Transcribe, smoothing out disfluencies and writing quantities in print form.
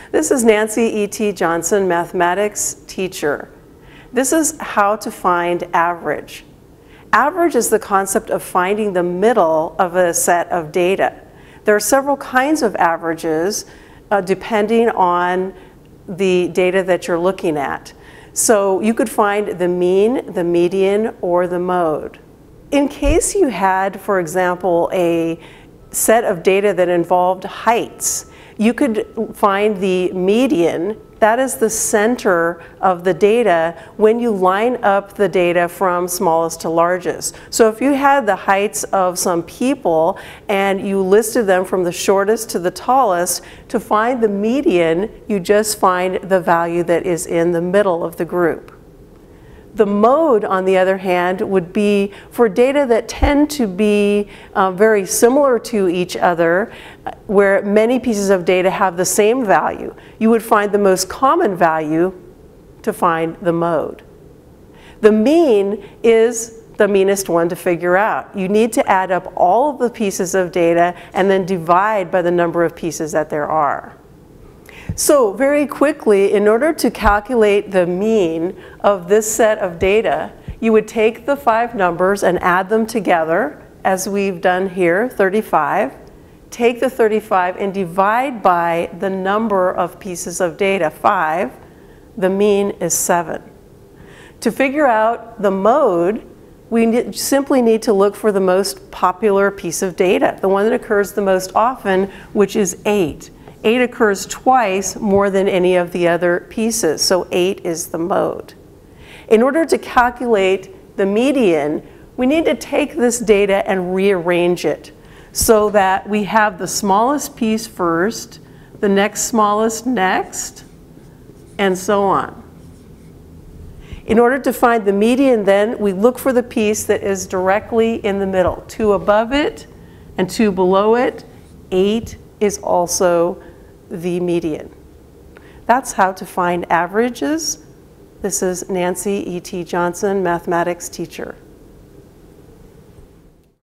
This is Nancy E.T. Johnson, mathematics teacher. This is how to find average. Average is the concept of finding the middle of a set of data. There are several kinds of averages depending on the data that you're looking at. So you could find the mean, the median, or the mode. In case you had, for example, a set of data that involved heights, you could find the median. That is the center of the data when you line up the data from smallest to largest. So if you had the heights of some people and you listed them from the shortest to the tallest, to find the median, you just find the value that is in the middle of the group. The mode, on the other hand, would be for data that tend to be very similar to each other, where many pieces of data have the same value. You would find the most common value to find the mode. The mean is the meanest one to figure out. You need to add up all of the pieces of data and then divide by the number of pieces that there are. So very quickly, in order to calculate the mean of this set of data, you would take the 5 numbers and add them together, as we've done here, 35. Take the 35 and divide by the number of pieces of data, 5. The mean is 7. To figure out the mode, we simply need to look for the most popular piece of data, the one that occurs the most often, which is 8. 8 occurs twice more than any of the other pieces, so 8 is the mode. In order to calculate the median, we need to take this data and rearrange it so that we have the smallest piece first, the next smallest next, and so on. In order to find the median then, we look for the piece that is directly in the middle. 2 above it and 2 below it. 8 is also the median. That's how to find averages. This is Nancy E.T. Johnson, mathematics teacher.